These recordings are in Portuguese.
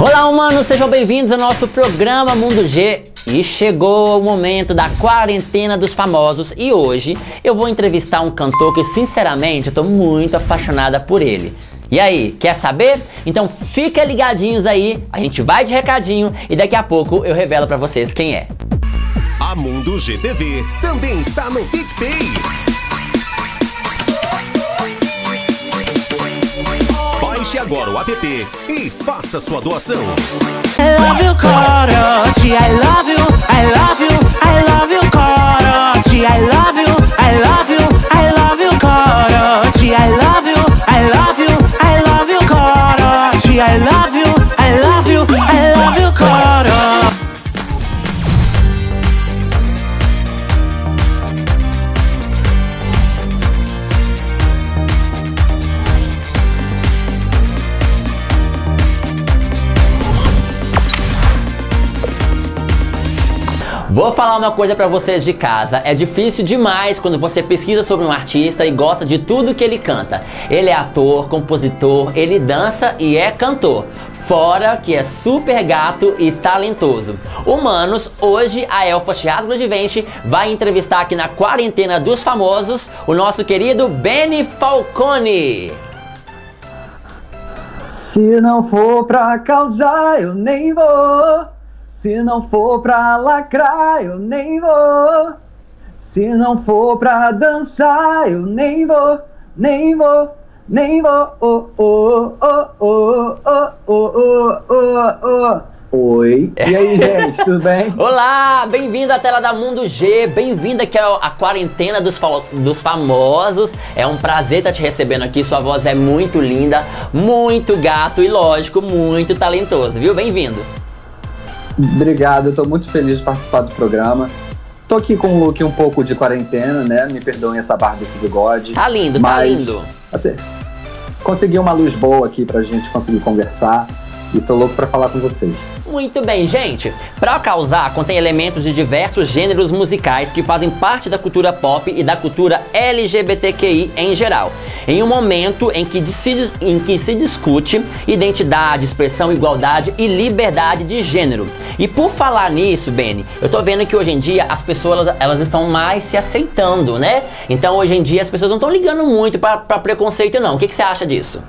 Olá, humanos, sejam bem-vindos ao nosso programa Mundo G. E chegou o momento da quarentena dos famosos e hoje eu vou entrevistar um cantor que, sinceramente, eu tô muito apaixonada por ele. E aí, quer saber? Então fica ligadinhos aí, a gente vai de recadinho e daqui a pouco eu revelo pra vocês quem é. A Mundo GTV também está no PicPay. Baixe agora o app e faça sua doação. I love you, Korochi. I love you, I love you, I love you, Korochi. I love you, I love you, I love you, Korochi. I love you, I love you, I love you, Korochi. I love you, I love you, I love you, Korochi. Vou falar uma coisa pra vocês de casa, é difícil demais quando você pesquisa sobre um artista e gosta de tudo que ele canta. Ele é ator, compositor, ele dança e é cantor. Fora que é super gato e talentoso. Humanos, hoje a Elfa Thiago Givente vai entrevistar aqui na quarentena dos famosos o nosso querido Benny Falcone. Se não for pra causar, eu nem vou. Se não for pra lacrar, eu nem vou. Se não for pra dançar, eu nem vou, nem vou, nem vou. Oh, oh, oh, oh, oh, oh, oh, oh. Oi, e aí, gente, tudo bem? Olá, bem-vindo à tela da Mundo G, bem-vindo aqui à quarentena dos famosos. É um prazer estar te recebendo aqui, sua voz é muito linda, muito gato e, lógico, muito talentoso, viu? Bem-vindo. Obrigado, eu tô muito feliz de participar do programa. Tô aqui com um look um pouco de quarentena, né? Me perdoem essa barba, esse bigode. Tá lindo, tá lindo. Até consegui uma luz boa aqui pra gente conseguir conversar e tô louco pra falar com vocês. Muito bem, gente. Pra causar, contém elementos de diversos gêneros musicais que fazem parte da cultura pop e da cultura LGBTQI em geral. Em um momento em que se discute identidade, expressão, igualdade e liberdade de gênero. E por falar nisso, Benny, eu tô vendo que hoje em dia as pessoas elas estão mais se aceitando, né? Então hoje em dia as pessoas não estão ligando muito pra preconceito não. O que você acha disso?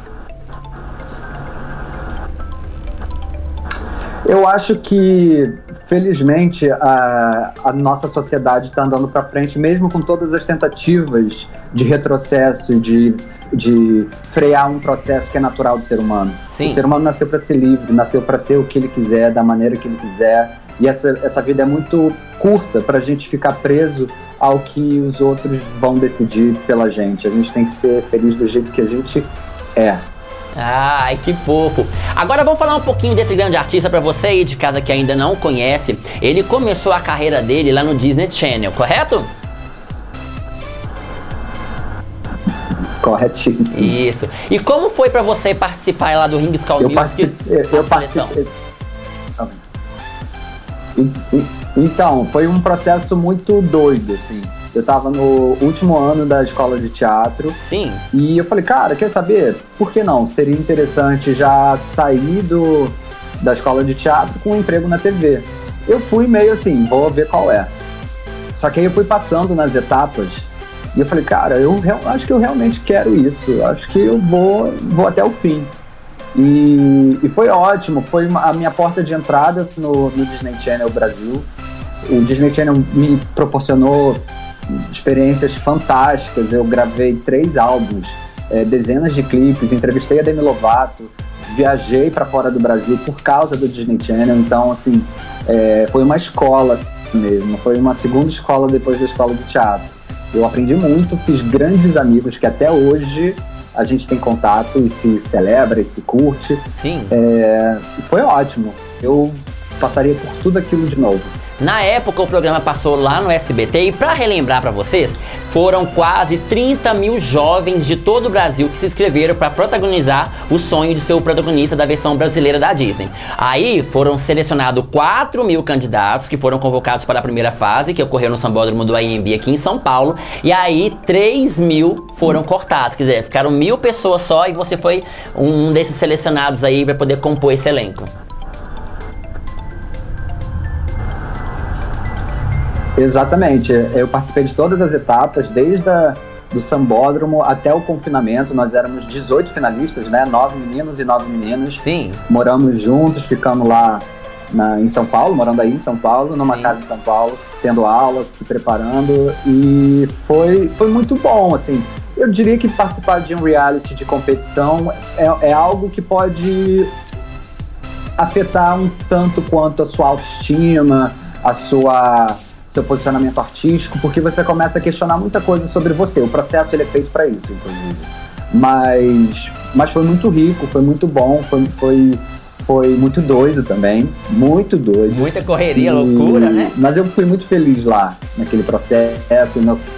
Eu acho que, felizmente, a nossa sociedade está andando para frente, mesmo com todas as tentativas de retrocesso, de frear um processo que é natural do ser humano. Sim. O ser humano nasceu para ser livre, nasceu para ser o que ele quiser, da maneira que ele quiser. E essa vida é muito curta para a gente ficar preso ao que os outros vão decidir pela gente. A gente tem que ser feliz do jeito que a gente é. Ai, que fofo. Agora vamos falar um pouquinho desse grande artista pra você aí de casa que ainda não conhece. Ele começou a carreira dele lá no Disney Channel, correto? Corretíssimo. Isso. E como foi pra você participar lá do Ring School Music? Eu participei. Então, foi um processo muito doido, assim. Eu tava no último ano da escola de teatro. Sim. E eu falei, cara, quer saber? Por que não? Seria interessante já sair da escola de teatro com um emprego na TV. Eu fui meio assim, vou ver qual é. Só que aí eu fui passando nas etapas e eu falei, cara, eu acho que eu realmente quero isso. Eu acho que eu vou até o fim. E foi ótimo, foi a minha porta de entrada no Disney Channel Brasil. O Disney Channel me proporcionou experiências fantásticas. Eu gravei 3 álbuns, dezenas de clipes, entrevistei a Demi Lovato, viajei para fora do Brasil por causa do Disney Channel. Então, assim, foi uma escola mesmo, foi uma segunda escola depois da escola de teatro. Eu aprendi muito, fiz grandes amigos que até hoje a gente tem contato e se celebra e se curte. Sim. Foi ótimo, eu passaria por tudo aquilo de novo. Na época o programa passou lá no SBT e pra relembrar pra vocês, foram quase 30 mil jovens de todo o Brasil que se inscreveram para protagonizar o sonho de ser o protagonista da versão brasileira da Disney. Aí foram selecionados 4 mil candidatos que foram convocados para a primeira fase, que ocorreu no Sambódromo do AMB aqui em São Paulo, e aí 3 mil foram cortados, quer dizer, ficaram 1000 pessoas só e você foi um desses selecionados aí para poder compor esse elenco. Exatamente. Eu participei de todas as etapas, desde do Sambódromo até o confinamento. Nós éramos 18 finalistas, né? 9 meninos e 9 meninas. Sim. Moramos juntos, ficamos lá em São Paulo, morando aí em São Paulo, numa casa em São Paulo, tendo aulas, se preparando. E foi muito bom, assim. Eu diria que participar de um reality de competição é algo que pode afetar um tanto quanto a sua autoestima, seu posicionamento artístico, porque você começa a questionar muita coisa sobre você. O processo ele é feito para isso, inclusive. Mas foi muito rico, foi muito bom, foi muito doido também, muito doido. Muita correria, loucura, né? Mas eu fui muito feliz lá, naquele processo.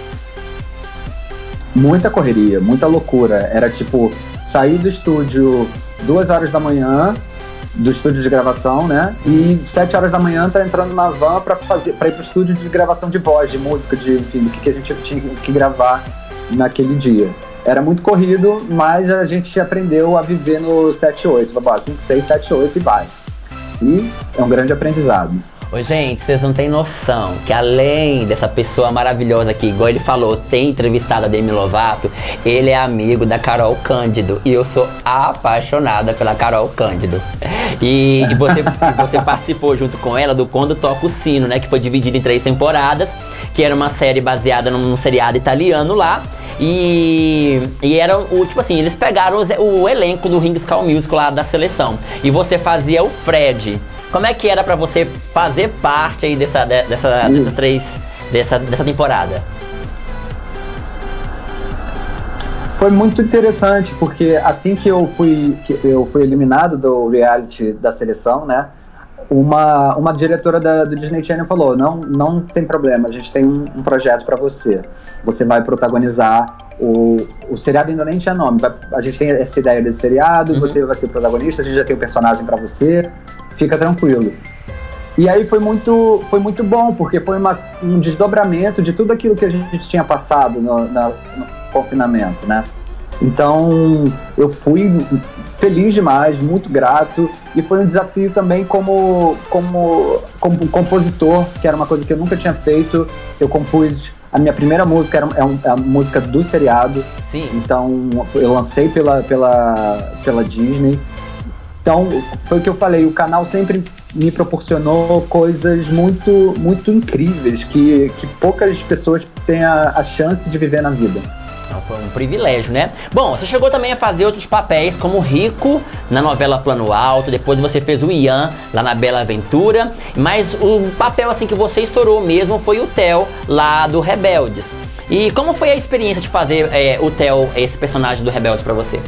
Muita correria, muita loucura. Era tipo, sair do estúdio 2 horas da manhã, do estúdio de gravação, né? E 7 horas da manhã tá entrando na van pra ir pro estúdio de gravação de voz, de música, enfim, do que a gente tinha que gravar naquele dia. Era muito corrido, mas a gente aprendeu a viver no 7-8. 5, 6, 7, 8 e vai. E é um grande aprendizado. Ô, gente, vocês não têm noção que além dessa pessoa maravilhosa aqui, igual ele falou, tem entrevistado a Demi Lovato, ele é amigo da Carol Cândido. E eu sou apaixonada pela Carol Cândido. E você participou junto com ela do Quando Toca o Sino, né? Que foi dividido em 3 temporadas, que era uma série baseada num seriado italiano lá. E era tipo assim, eles pegaram o elenco do Ring School Musical lá da seleção. E você fazia o Fred. Como é que era pra você fazer parte aí dessa temporada? Foi muito interessante, porque assim que eu fui eliminado do reality da seleção, né? Uma diretora do Disney Channel falou, não tem problema, a gente tem um projeto pra você. Você vai protagonizar o seriado, ainda nem tinha nome. A gente tem essa ideia desse seriado, você vai ser protagonista, a gente já tem o personagem pra você, fica tranquilo. E aí foi muito bom, porque foi um desdobramento de tudo aquilo que a gente tinha passado no confinamento, né? Então eu fui feliz demais, muito grato, e foi um desafio também como compositor, que era uma coisa que eu nunca tinha feito. Eu compus a minha primeira música, é a música do seriado. Sim. Então eu lancei pela Disney. Então foi o que eu falei, o canal sempre me proporcionou coisas muito, muito incríveis que poucas pessoas têm a chance de viver na vida. Então foi um privilégio, né? Bom, você chegou também a fazer outros papéis, como Rico, na novela Plano Alto, depois você fez o Ian, lá na Bela Aventura, mas o papel assim que você estourou mesmo foi o Theo, lá do Rebeldes. E como foi a experiência de fazer o Theo, esse personagem do Rebeldes, pra você?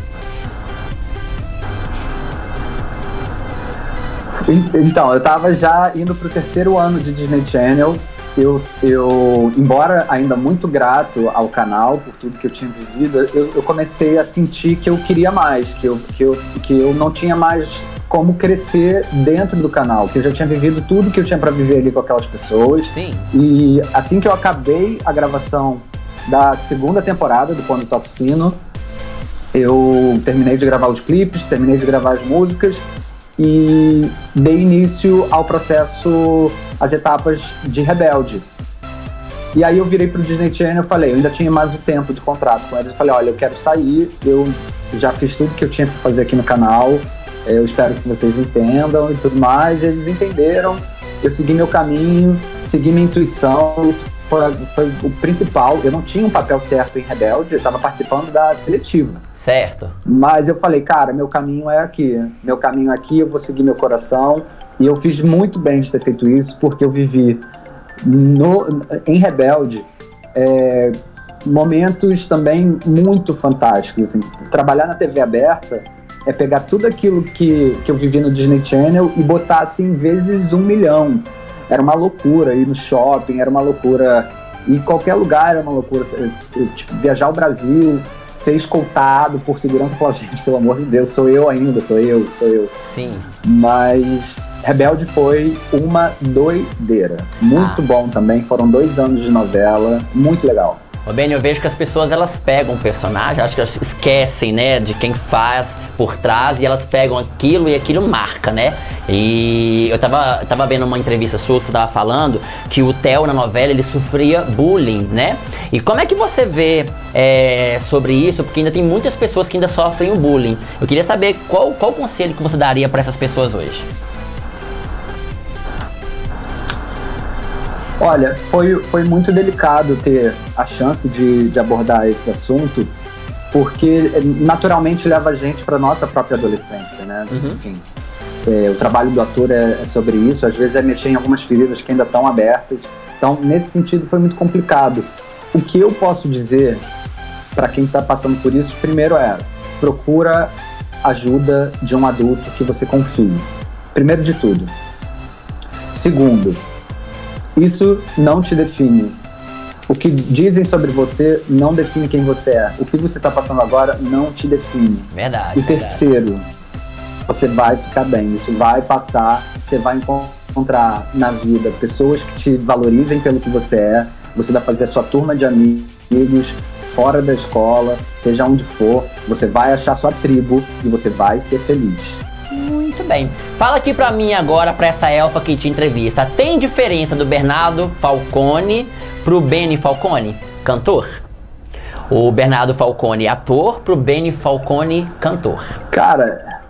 Então, eu tava já indo pro 3º ano de Disney Channel. Eu, embora ainda muito grato ao canal por tudo que eu tinha vivido, eu comecei a sentir que eu queria mais, que eu não tinha mais como crescer dentro do canal, que eu já tinha vivido tudo que eu tinha para viver ali com aquelas pessoas. Sim. E assim que eu acabei a gravação da 2ª temporada do Quando Toca o Sino, eu terminei de gravar os clipes, terminei de gravar as músicas e dei início ao processo, as etapas de Rebelde. E aí eu virei pro Disney Channel e falei, eu ainda tinha mais um tempo de contrato com eles, eu falei, olha, eu quero sair, eu já fiz tudo que eu tinha para fazer aqui no canal, eu espero que vocês entendam e tudo mais. E eles entenderam, eu segui meu caminho, segui minha intuição, isso foi o principal. Eu não tinha um papel certo em Rebelde, eu estava participando da seletiva. Certo. Mas eu falei, cara, meu caminho é aqui, eu vou seguir meu coração. E eu fiz muito bem de ter feito isso, porque eu vivi em Rebelde momentos também muito fantásticos. Assim. Trabalhar na TV aberta é pegar tudo aquilo que eu vivi no Disney Channel e botar assim vezes 1 milhão. Era uma loucura ir no shopping, era uma loucura ir em qualquer lugar, era uma loucura. Tipo, viajar ao Brasil, ser escoltado por segurança, falar, gente, pelo amor de Deus, sou eu ainda, sou eu. Sim. Mas Rebelde foi uma doideira. Muito bom também, foram 2 anos de novela, muito legal. Ô Benny, eu vejo que as pessoas, elas pegam o personagem, acho que elas esquecem, né, de quem faz por trás e elas pegam aquilo e aquilo marca, né? E eu tava vendo uma entrevista sua que você tava falando que o Theo na novela ele sofria bullying, né? E como é que você vê sobre isso? Porque ainda tem muitas pessoas que ainda sofrem o bullying. Eu queria saber qual conselho que você daria para essas pessoas hoje. Olha, foi muito delicado ter a chance de abordar esse assunto, porque naturalmente leva a gente para nossa própria adolescência, né? Enfim, o trabalho do ator é sobre isso, às vezes é mexer em algumas feridas que ainda estão abertas. Então, nesse sentido, foi muito complicado. O que eu posso dizer para quem está passando por isso, primeiro procura ajuda de um adulto que você confie. Primeiro de tudo. Segundo, isso não te define. O que dizem sobre você não define quem você é. O que você está passando agora não te define. Verdade. E terceiro, você vai ficar bem. Isso vai passar. Você vai encontrar na vida pessoas que te valorizem pelo que você é. Você vai fazer a sua turma de amigos fora da escola, seja onde for. Você vai achar sua tribo e você vai ser feliz. Muito bem. Fala aqui pra mim agora, pra essa elfa que te entrevista. Tem diferença do Bernardo Falcone pro Benny Falcone, cantor? O Bernardo Falcone, ator, pro Benny Falcone, cantor. Cara,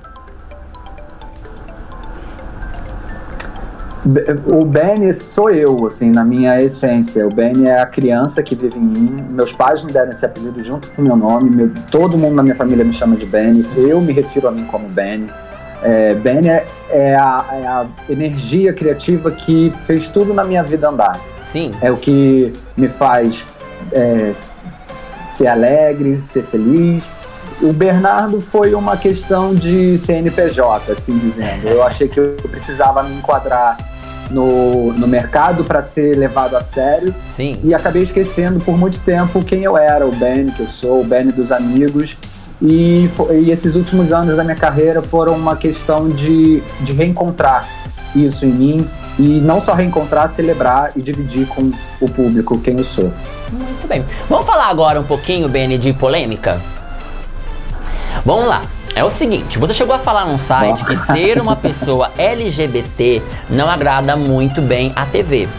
o Benny sou eu, assim, na minha essência. O Benny é a criança que vive em mim. Meus pais me deram esse apelido junto com o meu nome. Todo mundo na minha família me chama de Benny. Eu me refiro a mim como Benny. Benny é a energia criativa que fez tudo na minha vida andar. Sim. É o que me faz ser alegre, ser feliz. O Bernardo foi uma questão de CNPJ, assim dizendo. Eu achei que eu precisava me enquadrar no mercado para ser levado a sério. Sim. E acabei esquecendo por muito tempo quem eu era, o Benny que eu sou, o Benny dos amigos. E esses últimos anos da minha carreira foram uma questão de reencontrar isso em mim. E não só reencontrar, celebrar e dividir com o público quem eu sou. Muito bem. Vamos falar agora um pouquinho, Benny, de polêmica? Vamos lá. É o seguinte, você chegou a falar num site que ser uma pessoa LGBT não agrada muito bem a TV.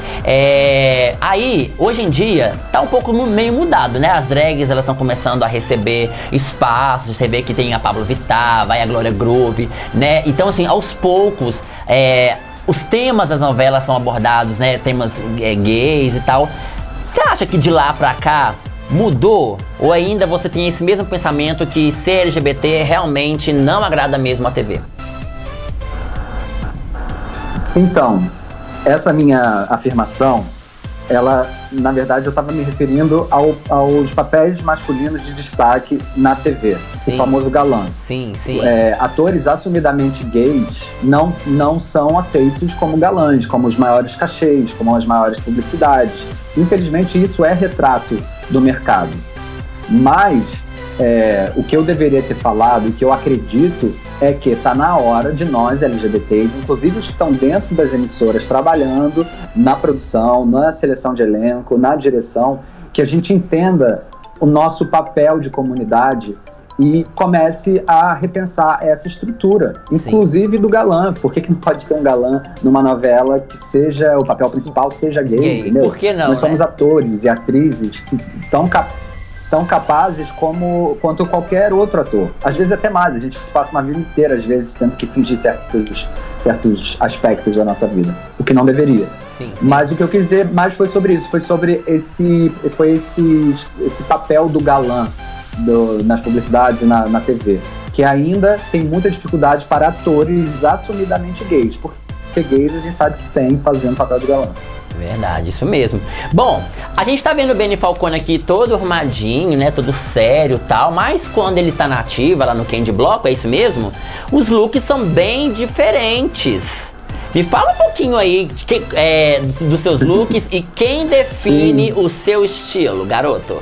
Aí, hoje em dia, tá um pouco meio mudado, né? As drags, elas estão começando a receber espaços. Você vê que tem a Pablo Vittar, vai a Glória Groove, né? Então, assim, aos poucos, os temas das novelas são abordados, né? Temas gays e tal. Você acha que de lá pra cá mudou? Ou ainda você tem esse mesmo pensamento que ser LGBT realmente não agrada mesmo a TV? Então, essa minha afirmação, ela, na verdade, eu estava me referindo aos papéis masculinos de destaque na TV. Sim. O famoso galã. Sim, sim. Atores assumidamente gays não são aceitos como galãs, como os maiores cachês, como as maiores publicidades. Infelizmente, isso é retrato do mercado. Mas o que eu deveria ter falado, o que eu acredito, é que está na hora de nós, LGBTs, inclusive os que estão dentro das emissoras, trabalhando na produção, na seleção de elenco, na direção, que a gente entenda o nosso papel de comunidade e comece a repensar essa estrutura, inclusive do galã. Por que não pode ter um galã numa novela que seja o papel principal, seja gay, entendeu? Por que não, Nós somos né? atores e atrizes tão capazes quanto qualquer outro ator. Às vezes até mais. A gente passa uma vida inteira, às vezes, tendo que fingir certos aspectos da nossa vida. O que não deveria. Sim, sim. Mas o que eu quis dizer mais foi sobre isso. Foi sobre esse papel do galã nas publicidades e na TV. Que ainda tem muita dificuldade para atores assumidamente gays. Porque gays a gente sabe que tem fazendo papel de galã. Verdade, isso mesmo. Bom, a gente tá vendo o Benny Falcone aqui todo arrumadinho, né, todo sério e tal, mas quando ele tá na ativa lá no Candy Block, é isso mesmo? Os looks são bem diferentes. Me fala um pouquinho aí dos seus looks e quem define o seu estilo, garoto?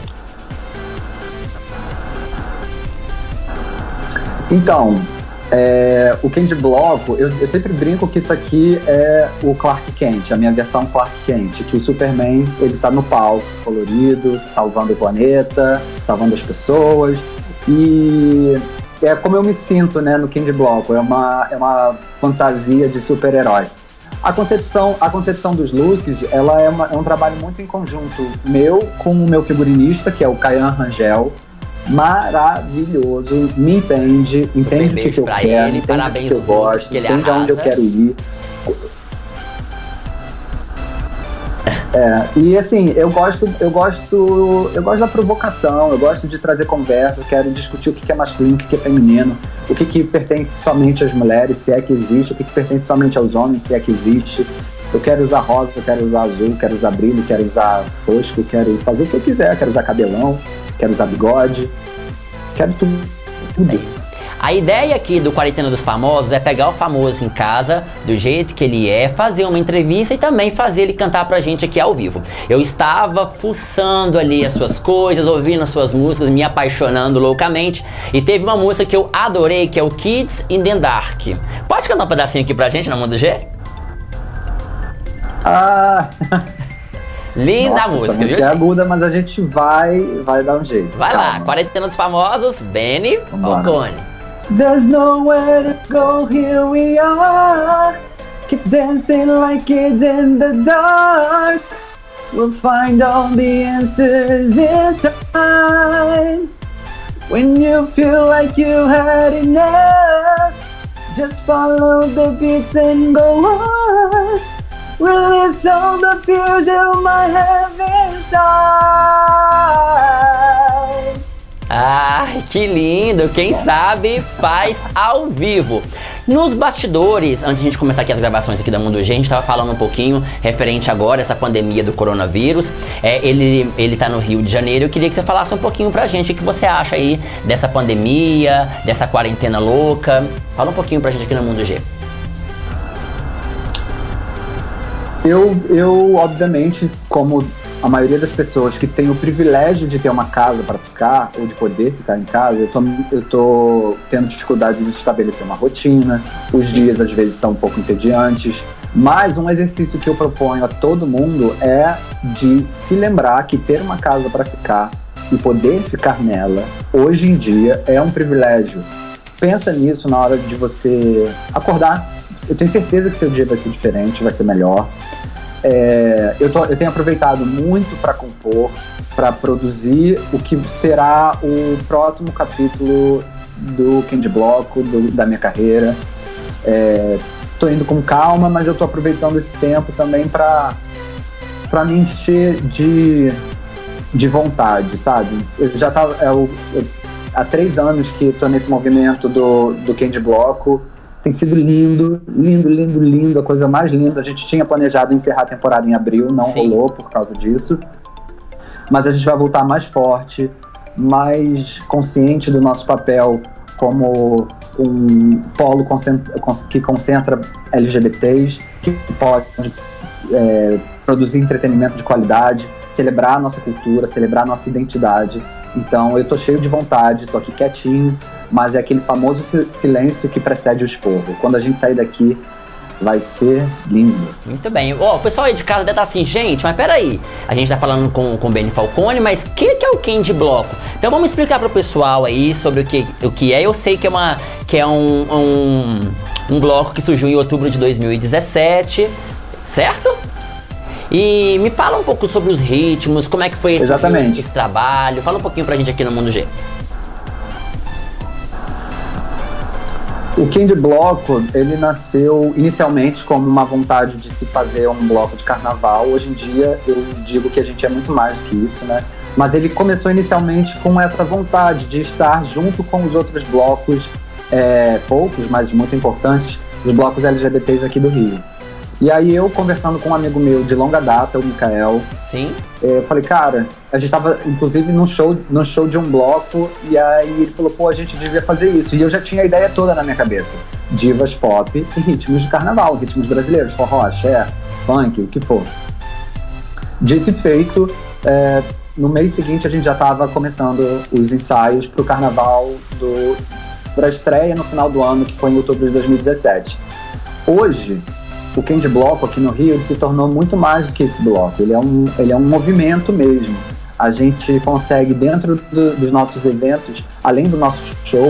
Então, o Candy Block, eu sempre brinco que isso aqui é o Clark Kent, a minha versão Clark Kent, que o Superman, ele tá no palco, colorido, salvando o planeta, salvando as pessoas, e é como eu me sinto, né, no Candy Bloco. É uma fantasia de super-herói. A concepção dos looks, ela é um trabalho muito em conjunto meu com o meu figurinista, que é o Caian Rangel. Maravilhoso, me entende o que eu quero, entende o que eu gosto, entende aonde eu quero ir. E assim, eu gosto da provocação, eu gosto de trazer conversa, eu quero discutir o que é masculino, o que é feminino, o que pertence somente às mulheres, se é que existe, o que pertence somente aos homens, se é que existe. Eu quero usar rosa, eu quero usar azul, quero usar brilho, quero usar fosco, quero fazer o que eu quiser, quero usar cabelão, quero usar bigode, quero tudo. A ideia aqui do Quarentena dos Famosos é pegar o famoso em casa, do jeito que ele é, fazer uma entrevista e também fazer ele cantar pra gente aqui ao vivo. Eu estava fuçando ali as suas coisas, ouvindo as suas músicas, me apaixonando loucamente, e teve uma música que eu adorei, que é o Kids in the Dark. Pode cantar um pedacinho aqui pra gente na Mundo G? Linda. Nossa, música, viu? É aguda, mas a gente vai dar um jeito. Vai lá, Quarentena dos Famosos, Benny Falcone. There's nowhere to go, here we are. Keep dancing like kids in the dark. We'll find all the answers in time. When you feel like you had enough, just follow the beats and go on. Release all the fears you might have inside. Ai, que lindo! Quem sabe faz ao vivo. Nos bastidores, antes de a gente começar aqui as gravações aqui da Mundo G, a gente tava falando um pouquinho referente agora essa pandemia do coronavírus. Ele tá no Rio de Janeiro. Eu queria que você falasse um pouquinho pra gente o que você acha aí dessa pandemia, dessa quarentena louca. Fala um pouquinho pra gente aqui na Mundo G. Eu obviamente, como a maioria das pessoas que tem o privilégio de ter uma casa para ficar, ou de poder ficar em casa, eu tô tendo dificuldade de estabelecer uma rotina, os dias às vezes são um pouco entediantes, mas um exercício que eu proponho a todo mundo é de se lembrar que ter uma casa para ficar e poder ficar nela, hoje em dia, é um privilégio. Pensa nisso na hora de você acordar. Eu tenho certeza que seu dia vai ser diferente, vai ser melhor. Eu tenho aproveitado muito para compor, para produzir o que será o próximo capítulo do Candy Bloco, da minha carreira. Tô indo com calma, mas eu tô aproveitando esse tempo também para me encher de vontade, sabe? Eu já tava há 3 anos que tô nesse movimento do Candy Bloco. Tem sido lindo, a coisa mais linda. A gente tinha planejado encerrar a temporada em abril, não rolou por causa disso. Mas a gente vai voltar mais forte, mais consciente do nosso papel como um polo que concentra LGBTs, que pode produzir entretenimento de qualidade, celebrar a nossa cultura, celebrar a nossa identidade. Então eu tô cheio de vontade, tô aqui quietinho, mas é aquele famoso silêncio que precede o esporro. Quando a gente sair daqui, vai ser lindo. Muito bem. O pessoal aí de casa deve estar assim, gente, mas peraí, a gente tá falando com o Benny Falcone, mas o que é o Candy Bloco? Então vamos explicar pro pessoal aí sobre o que é. Eu sei que é um bloco que surgiu em outubro de 2017, certo? E me fala um pouco sobre os ritmos, como é que foi esse trabalho. Fala um pouquinho pra gente aqui no Mundo G. O Candy Bloco, ele nasceu inicialmente como uma vontade de se fazer um bloco de carnaval. Hoje em dia eu digo que a gente é muito mais do que isso, né? Mas ele começou inicialmente com essa vontade de estar junto com os outros blocos, poucos, mas muito importantes, os blocos LGBTs aqui do Rio. E aí eu, conversando com um amigo meu de longa data, o Mikael, eu falei, cara, a gente tava inclusive no show de um bloco, e aí ele falou, pô, a gente devia fazer isso. E eu já tinha a ideia toda na minha cabeça, divas pop e ritmos de carnaval, ritmos brasileiros, forró, axé, funk, o que for. Dito e feito, no mês seguinte a gente já tava começando os ensaios pro carnaval pra estreia no final do ano, que foi em outubro de 2017. Hoje, o Candy Bloco aqui no Rio, ele se tornou muito mais do que esse bloco. Ele é um movimento mesmo. A gente consegue, dentro dos nossos eventos, além do nosso show,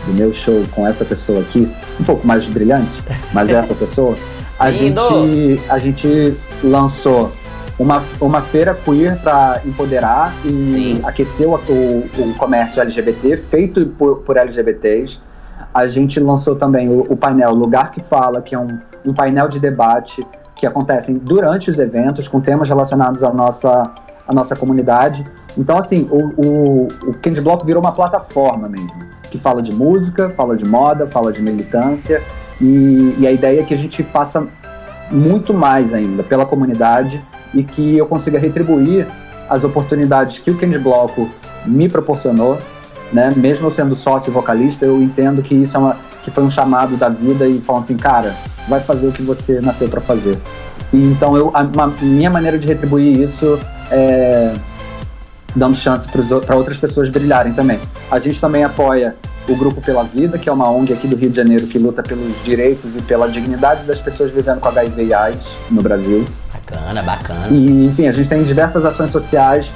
do meu show com essa pessoa aqui, um pouco mais brilhante, mas essa pessoa, a gente lançou uma feira queer para empoderar e aquecer o comércio LGBT, feito por LGBTs. A gente lançou também o painel Lugar que Fala, que é um painel de debate que acontecem durante os eventos, com temas relacionados à nossa comunidade. Então, assim, o Candy Block virou uma plataforma mesmo, que fala de música, fala de moda, fala de militância, e a ideia é que a gente faça muito mais ainda pela comunidade e que eu consiga retribuir as oportunidades que o Candy Block me proporcionou, né? Mesmo eu sendo sócio e vocalista, eu entendo que isso que foi um chamado da vida e falando assim, cara, vai fazer o que você nasceu para fazer. E então minha maneira de retribuir isso é dando chance para outras pessoas brilharem também. A gente também apoia o Grupo Pela Vida, que é uma ONG aqui do Rio de Janeiro que luta pelos direitos e pela dignidade das pessoas vivendo com HIV e AIDS no Brasil. Bacana. E, enfim, a gente tem diversas ações sociais.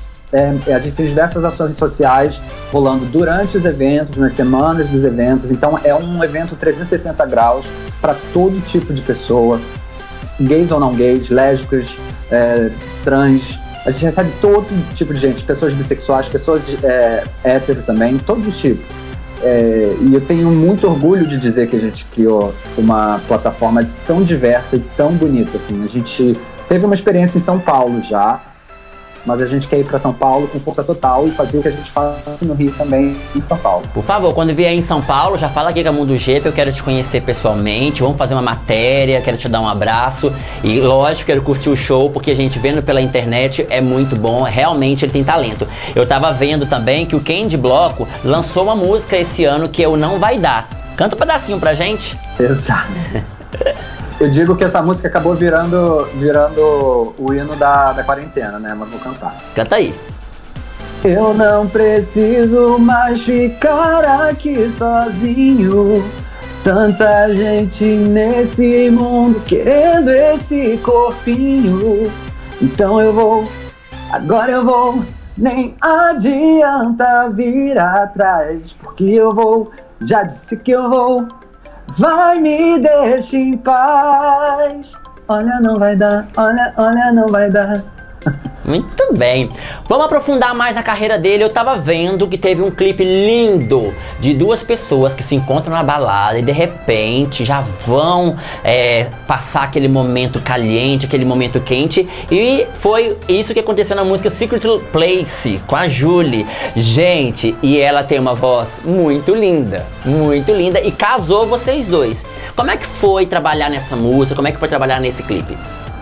Rolando durante os eventos, nas semanas dos eventos. Então é um evento 360 graus para todo tipo de pessoa, gays ou não gays, lésbicas, trans. A gente recebe todo tipo de gente, pessoas bissexuais, pessoas hétero também, todo tipo. E eu tenho muito orgulho de dizer que a gente criou uma plataforma tão diversa e tão bonita, assim. A gente teve uma experiência em São Paulo já, mas a gente quer ir para São Paulo com força total e fazer o que a gente faz aqui no Rio também, em São Paulo. Por favor, quando vier em São Paulo, já fala aqui com a Mundo G, eu quero te conhecer pessoalmente, vamos fazer uma matéria, quero te dar um abraço e, lógico, quero curtir o show, porque a gente vendo pela internet é muito bom, realmente ele tem talento. Eu tava vendo também que o Candy Block lançou uma música esse ano que é o Não Vai Dar. Canta um pedacinho pra gente. Exato. Eu digo que essa música acabou virando o hino da quarentena, né? Mas vou cantar. Canta aí. Eu não preciso mais ficar aqui sozinho. Tanta gente nesse mundo querendo esse corpinho. Então agora eu vou. Nem adianta vir atrás, porque eu vou. Já disse que eu vou. Vai, me deixa em paz. Olha, não vai dar. Olha, não vai dar. Muito bem. Vamos aprofundar mais na carreira dele. Eu tava vendo que teve um clipe lindo de duas pessoas que se encontram na balada e de repente já vão passar aquele momento caliente, aquele momento quente. E foi isso que aconteceu na música Secret Place com a Julie. Gente, e ela tem uma voz muito linda e casou vocês dois. Como é que foi trabalhar nessa música? Como é que foi trabalhar nesse clipe?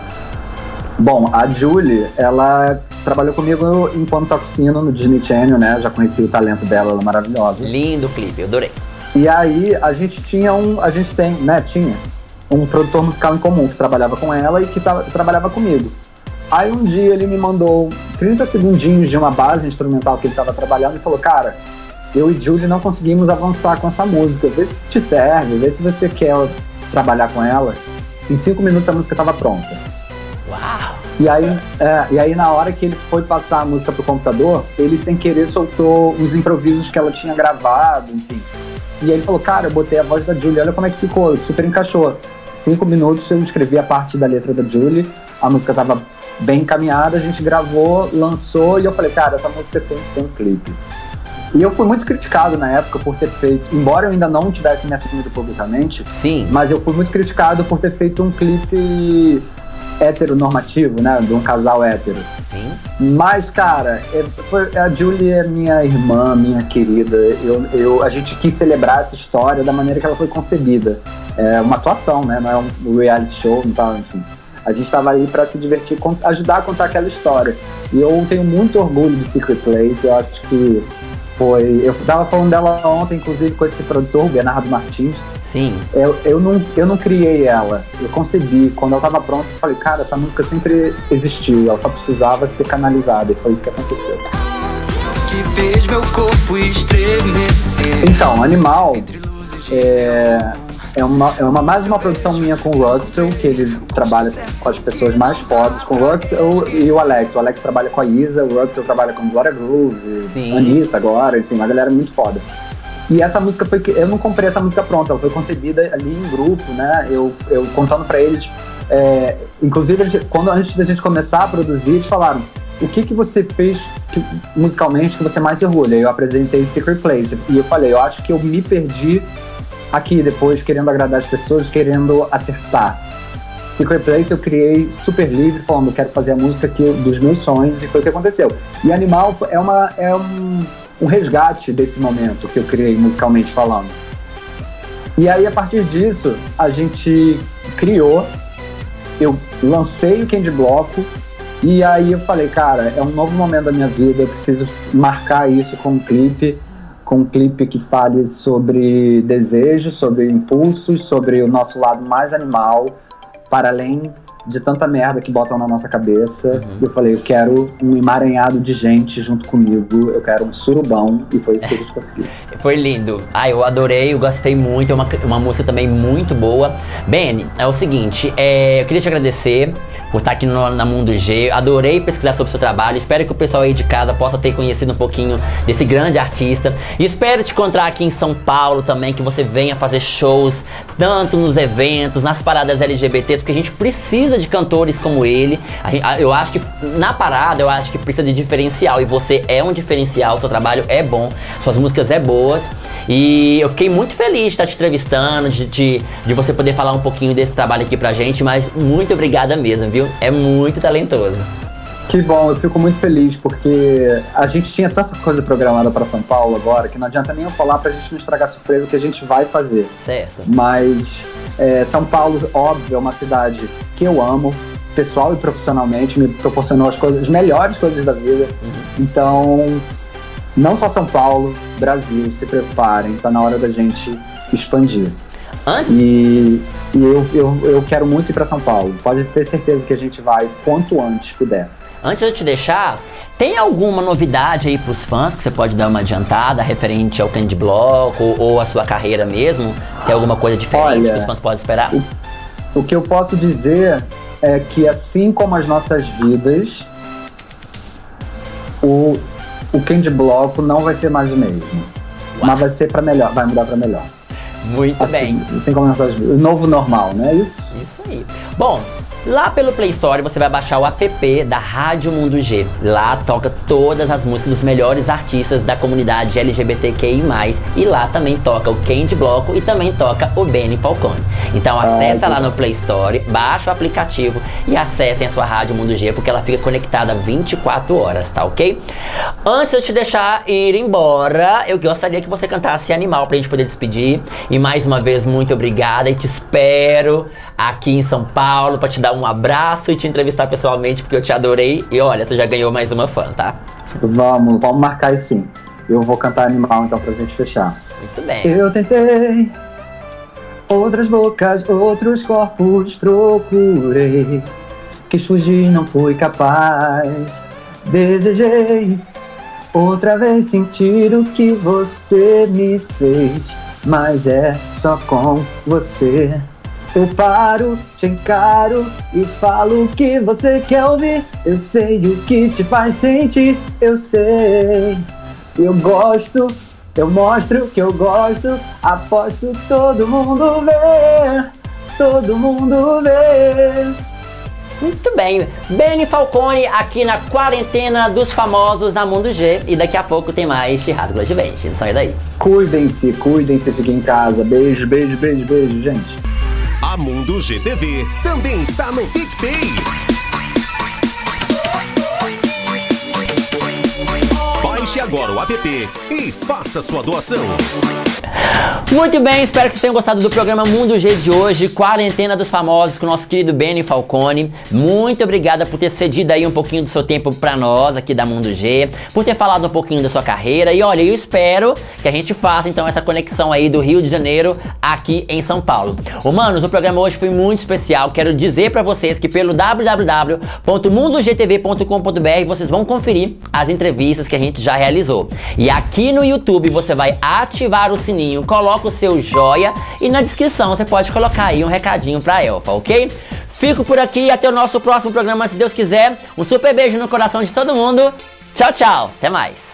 Bom, a Julie, ela trabalhou comigo enquanto toxina no Disney Channel, né? Já conheci o talento dela, ela é maravilhosa. Lindo clipe, eu adorei. E aí, a gente tinha um produtor musical em comum que trabalhava com ela e que trabalhava comigo. Aí um dia ele me mandou 30 segundinhos de uma base instrumental que ele estava trabalhando e falou, cara, eu e Julie não conseguimos avançar com essa música, vê se te serve, vê se você quer trabalhar com ela. Em 5 minutos a música estava pronta. Uau! E aí na hora que ele foi passar a música pro computador, ele sem querer soltou uns improvisos que ela tinha gravado, enfim. E aí ele falou, cara, eu botei a voz da Julie, olha como é que ficou, super encaixou. 5 minutos eu escrevi a parte da letra da Julie, a música tava bem encaminhada, a gente gravou, lançou e eu falei, cara, essa música tem que ter um clipe. E eu fui muito criticado na época por ter feito, embora eu ainda não tivesse me assumido publicamente, sim, mas eu fui muito criticado por ter feito um clipe heteronormativo, né, de um casal hétero. Sim. Mas, cara, a Julie é minha irmã, minha querida. A gente quis celebrar essa história da maneira que ela foi concebida. É uma atuação, né, não é um reality show, não tá, enfim. A gente estava ali para se divertir, ajudar a contar aquela história. E eu tenho muito orgulho de Secret Place. Eu acho que foi... Eu tava falando dela ontem, inclusive, com esse produtor, o Bernardo Martins. Sim. Eu não criei ela, eu concebi. Quando ela tava pronta, eu falei, cara, essa música sempre existiu, ela só precisava ser canalizada, e foi isso que aconteceu. Que fez meu corpo estremecer. Então, Animal mais uma produção minha com o Russell, que ele trabalha com as pessoas mais fodas, com o Russell e o Alex. O Alex trabalha com a Isa, o Russell trabalha com Glória Groove, Anitta agora, enfim, uma galera muito foda. E essa música eu não comprei essa música pronta, ela foi concebida ali em grupo, né? Eu contando pra eles, inclusive quando antes da gente começar a produzir, eles falaram: o que você fez musicalmente que você mais se orgulha? Eu apresentei Secret Place e eu falei: eu acho que eu me perdi aqui depois, querendo agradar as pessoas, querendo acertar. Secret Place eu criei super livre, falando: eu quero fazer a música dos meus sonhos, e foi o que aconteceu. E Animal é um resgate desse momento que eu criei musicalmente falando. E aí, a partir disso, a gente criou, eu lancei o Candy Bloco, e aí eu falei: cara, é um novo momento da minha vida, eu preciso marcar isso com um clipe que fale sobre desejo, sobre impulsos, sobre o nosso lado mais animal, para além de tanta merda que botam na nossa cabeça. Eu falei: eu quero um emaranhado de gente junto comigo, eu quero um surubão, e foi isso que a gente conseguiu. Foi lindo. Eu adorei, eu gostei muito, é uma música também muito boa. Benny, é o seguinte, eu queria te agradecer por estar aqui na Mundo G, adorei pesquisar sobre o seu trabalho, espero que o pessoal aí de casa possa ter conhecido um pouquinho desse grande artista, e espero te encontrar aqui em São Paulo também, que você venha fazer shows, tanto nos eventos, nas paradas LGBTs, porque a gente precisa de cantores como ele. Eu acho que na parada, eu acho que precisa de diferencial, e você é um diferencial, seu trabalho é bom, suas músicas é boas, e eu fiquei muito feliz de estar te entrevistando, de você poder falar um pouquinho desse trabalho aqui pra gente, mas muito obrigada mesmo, viu? É muito talentoso. Que bom, eu fico muito feliz, porque a gente tinha tanta coisa programada para São Paulo agora, que não adianta nem eu falar pra gente não estragar a surpresa que a gente vai fazer. Certo. Mas São Paulo, óbvio, é uma cidade que eu amo, pessoal e profissionalmente, me proporcionou as melhores coisas da vida. Então, não só São Paulo, Brasil, se preparem, tá na hora da gente expandir. E eu quero muito ir para São Paulo. Pode ter certeza que a gente vai quanto antes puder. Antes de eu te deixar, tem alguma novidade aí pros fãs que você pode dar uma adiantada referente ao Candy Block ou a sua carreira mesmo? Tem alguma coisa diferente que os fãs podem esperar? O que eu posso dizer é que, assim como as nossas vidas, o Candy Block não vai ser mais o mesmo. Mas vai ser para melhor, vai mudar para melhor. Muito bem. Assim como nossas vidas. O novo normal, não é isso? Isso aí. Bom, lá pelo Play Store você vai baixar o app da Rádio Mundo G. Lá toca todas as músicas dos melhores artistas da comunidade LGBTQI+, e lá também toca o Candy Block e também toca o Benny Falcone. Então acessa lá no Play Store, baixa o aplicativo e acessem a sua Rádio Mundo G, porque ela fica conectada 24 horas, tá ok? Antes de eu te deixar ir embora, eu gostaria que você cantasse Animal pra gente poder despedir. E mais uma vez, muito obrigada, e te espero aqui em São Paulo pra te dar um abraço e te entrevistar pessoalmente, porque eu te adorei. E olha, você já ganhou mais uma fã, tá? Vamos marcar isso sim. Eu vou cantar Animal então pra gente fechar. Muito bem. Eu tentei outras bocas, outros corpos procurei, quis fugir, não fui capaz. Desejei outra vez sentir o que você me fez, mas é só com você. Eu paro, te encaro e falo o que você quer ouvir. Eu sei o que te faz sentir, eu sei. Eu gosto, eu mostro que eu gosto. Aposto todo mundo vê, todo mundo vê. Muito bem, Benny Falcone aqui na quarentena dos famosos na Mundo G. E daqui a pouco tem mais Chirrado Gladiante. Não sai daí. Cuidem-se, fiquem em casa. Beijo, beijo, beijo, beijo, gente. A Mundo GTV também está no PicPay. Baixe agora o app e faça sua doação. Muito bem, espero que vocês tenham gostado do programa Mundo G de hoje, Quarentena dos Famosos, com o nosso querido Benny Falcone. Muito obrigada por ter cedido aí um pouquinho do seu tempo pra nós aqui da Mundo G, por ter falado um pouquinho da sua carreira. E olha, eu espero que a gente faça então essa conexão aí do Rio de Janeiro aqui em São Paulo. Manos, o programa hoje foi muito especial. Quero dizer pra vocês que pelo www.mundogtv.com.br vocês vão conferir as entrevistas que a gente já realizou. E aqui no YouTube você vai ativar o sininho, coloca o seu joia e na descrição você pode colocar aí um recadinho pra Elfa, ok? Fico por aqui, até o nosso próximo programa, se Deus quiser. Um super beijo no coração de todo mundo. Tchau, tchau. Até mais.